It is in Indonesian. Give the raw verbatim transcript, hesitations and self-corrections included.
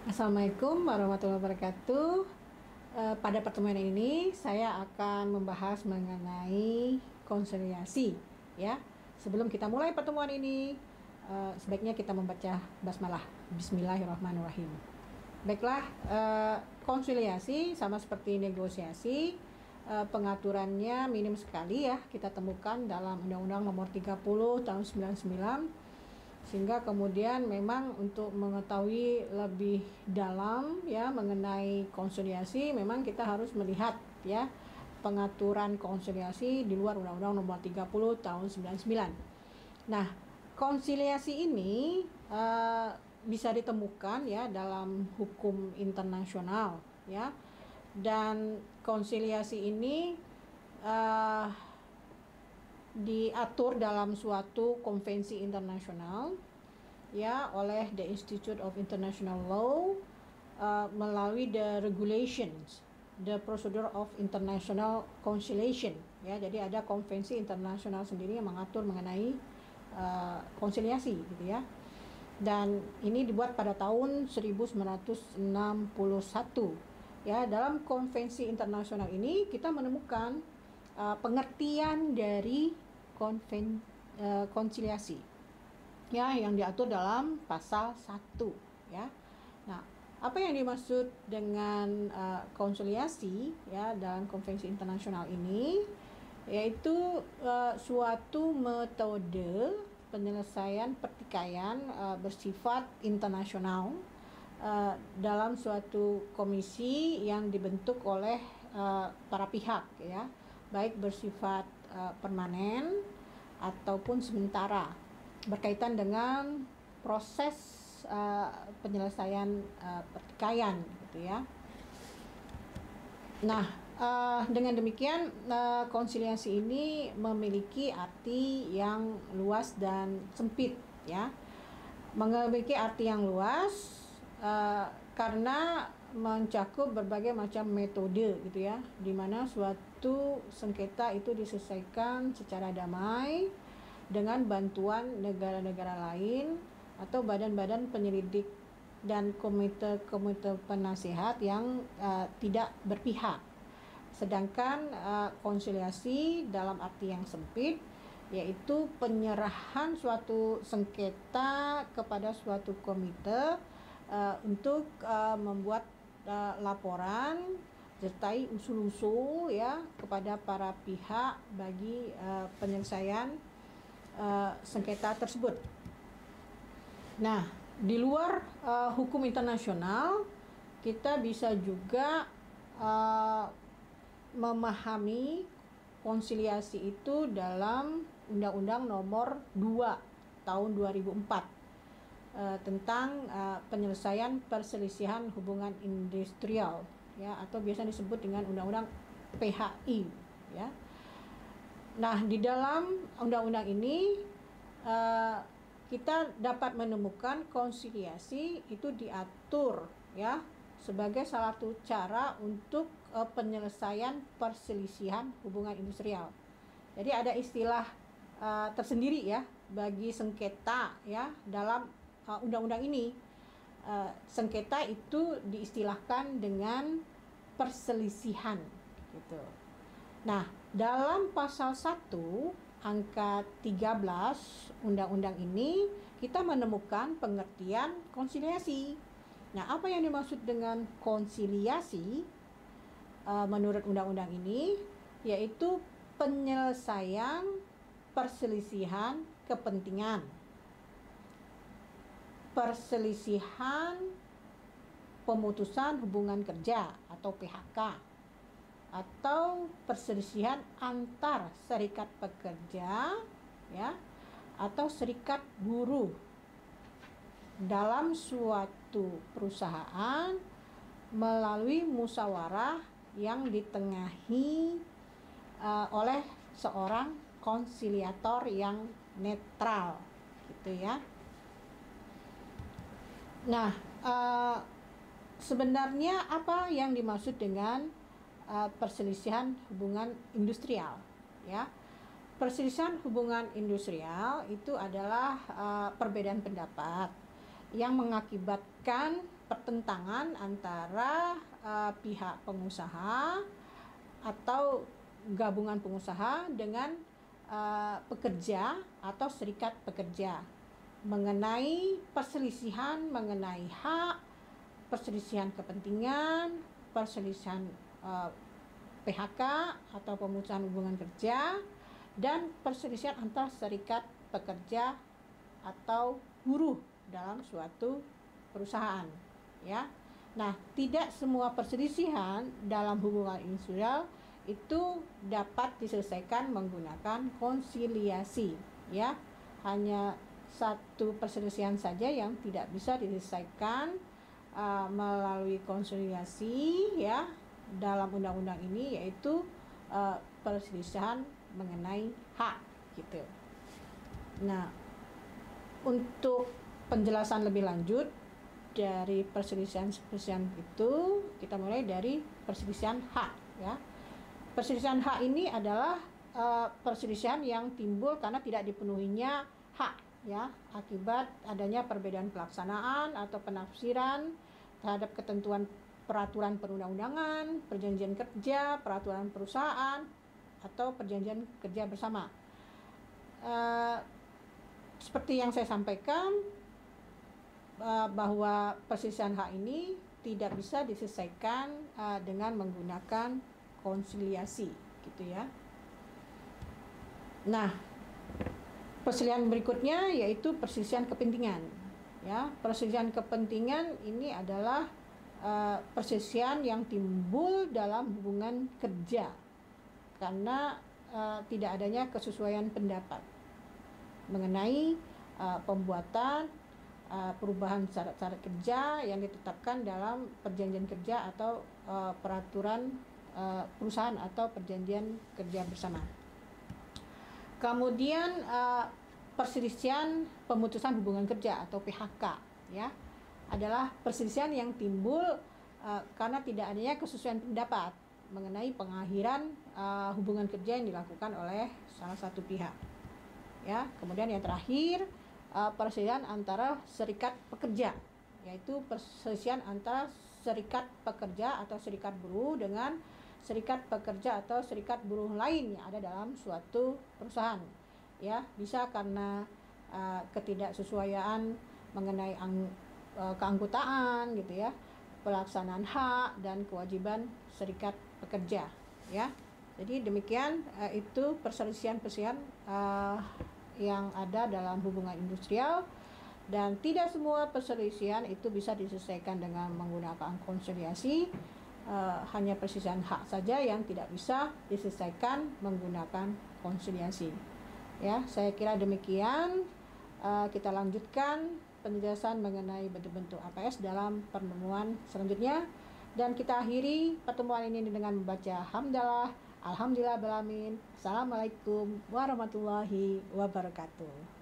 Assalamualaikum warahmatullahi wabarakatuh. Eh, pada pertemuan ini saya akan membahas mengenai konsiliasi, ya. Sebelum kita mulai pertemuan ini, eh, sebaiknya kita membaca basmalah. Bismillahirrahmanirrahim. Baiklah, eh, konsiliasi sama seperti negosiasi, eh, pengaturannya minim sekali ya kita temukan dalam Undang-Undang Nomor tiga puluh Tahun sembilan puluh sembilan. Sehingga kemudian memang untuk mengetahui lebih dalam ya mengenai konsiliasi, memang kita harus melihat ya pengaturan konsiliasi di luar Undang-Undang Nomor tiga puluh Tahun sembilan puluh sembilan. Nah, konsiliasi ini uh, bisa ditemukan ya dalam hukum internasional ya, dan konsiliasi ini uh, diatur dalam suatu konvensi internasional ya oleh the Institute of International Law uh, melalui the regulations, the procedure of international conciliation ya. Jadi ada konvensi internasional sendiri yang mengatur mengenai uh, konsiliasi gitu ya. Dan ini dibuat pada tahun seribu sembilan ratus enam puluh satu ya. Dalam konvensi internasional ini kita menemukan uh, pengertian dari konven, uh, konsiliasi ya yang diatur dalam pasal satu ya. Nah, apa yang dimaksud dengan uh, konsiliasi ya dalam konvensi internasional ini yaitu uh, suatu metode penyelesaian pertikaian uh, bersifat internasional uh, dalam suatu komisi yang dibentuk oleh uh, para pihak ya, baik bersifat uh, permanen ataupun sementara, berkaitan dengan proses uh, penyelesaian uh, pertikaian gitu ya. Nah, uh, dengan demikian uh, konsiliasi ini memiliki arti yang luas dan sempit ya. Memiliki arti yang luas uh, karena mencakup berbagai macam metode gitu ya, di mana suatu sengketa itu diselesaikan secara damai dengan bantuan negara-negara lain atau badan-badan penyelidik dan komite-komite penasehat yang uh, tidak berpihak. Sedangkan uh, konsiliasi dalam arti yang sempit yaitu penyerahan suatu sengketa kepada suatu komite uh, untuk uh, membuat Uh, laporan sertai usul-usul ya kepada para pihak bagi uh, penyelesaian uh, sengketa tersebut. Nah, di luar uh, hukum internasional kita bisa juga uh, memahami konsiliasi itu dalam Undang-Undang Nomor dua Tahun dua ribu empat Uh, tentang uh, penyelesaian perselisihan hubungan industrial ya, atau biasa disebut dengan Undang-Undang P H I ya. Nah, di dalam undang-undang ini uh, kita dapat menemukan konsiliasi itu diatur ya sebagai salah satu cara untuk uh, penyelesaian perselisihan hubungan industrial. Jadi ada istilah uh, tersendiri ya bagi sengketa ya dalam Uh, undang-undang ini. Uh, sengketa itu diistilahkan dengan perselisihan gitu. Nah, dalam pasal satu angka tiga belas undang-undang ini kita menemukan pengertian konsiliasi. Nah, apa yang dimaksud dengan konsiliasi uh, menurut undang-undang ini yaitu penyelesaian perselisihan kepentingan, perselisihan pemutusan hubungan kerja atau P H K, atau perselisihan antar serikat pekerja ya atau serikat buruh dalam suatu perusahaan melalui musyawarah yang ditengahi uh, oleh seorang konsiliator yang netral gitu ya. Nah, uh, sebenarnya apa yang dimaksud dengan uh, perselisihan hubungan industrial? Ya, perselisihan hubungan industrial itu adalah uh, perbedaan pendapat yang mengakibatkan pertentangan antara uh, pihak pengusaha atau gabungan pengusaha dengan uh, pekerja atau serikat pekerja mengenai perselisihan mengenai hak, perselisihan kepentingan, perselisihan uh, P H K atau pemutusan hubungan kerja, dan perselisihan antar serikat pekerja atau buruh dalam suatu perusahaan, ya. Nah, tidak semua perselisihan dalam hubungan industrial itu dapat diselesaikan menggunakan konsiliasi, ya. Hanya satu perselisihan saja yang tidak bisa diselesaikan uh, melalui konsiliasi, ya, dalam undang-undang ini, yaitu uh, perselisihan mengenai hak, gitu. Nah, untuk penjelasan lebih lanjut dari perselisihan-perselisihan itu, kita mulai dari perselisihan hak, ya. Perselisihan hak ini adalah uh, perselisihan yang timbul karena tidak dipenuhinya hak, ya, akibat adanya perbedaan pelaksanaan atau penafsiran terhadap ketentuan peraturan perundang-undangan, perjanjian kerja, peraturan perusahaan, atau perjanjian kerja bersama. Uh, seperti yang saya sampaikan, uh, bahwa perselisihan hak ini tidak bisa diselesaikan uh, dengan menggunakan konsiliasi, gitu ya. Nah, perselisihan berikutnya yaitu perselisihan kepentingan, ya. Perselisihan kepentingan ini adalah uh, perselisihan yang timbul dalam hubungan kerja karena uh, tidak adanya kesesuaian pendapat mengenai uh, pembuatan uh, perubahan syarat-syarat kerja yang ditetapkan dalam perjanjian kerja atau uh, peraturan uh, perusahaan atau perjanjian kerja bersama. Kemudian uh, perselisihan pemutusan hubungan kerja atau P H K, ya, adalah perselisihan yang timbul uh, karena tidak adanya kesesuaian pendapat mengenai pengakhiran uh, hubungan kerja yang dilakukan oleh salah satu pihak, ya. Kemudian yang terakhir, uh, perselisihan antara serikat pekerja, yaitu perselisihan antara serikat pekerja atau serikat buruh dengan serikat pekerja atau serikat buruh lain yang ada dalam suatu perusahaan, ya. Bisa karena uh, ketidaksesuaian mengenai ang, uh, keanggotaan, gitu ya, pelaksanaan hak dan kewajiban serikat pekerja, ya. Jadi demikian uh, itu perselisihan-perselisihan uh, yang ada dalam hubungan industrial, dan tidak semua perselisihan itu bisa diselesaikan dengan menggunakan konsiliasi. Uh, hanya perselisihan hak saja yang tidak bisa diselesaikan menggunakan konsiliasi, ya. Saya kira demikian. Uh, kita lanjutkan penjelasan mengenai bentuk-bentuk A P S dalam pertemuan selanjutnya, dan kita akhiri pertemuan ini dengan membaca hamdalah alhamdulillah balamin. Assalamualaikum warahmatullahi wabarakatuh.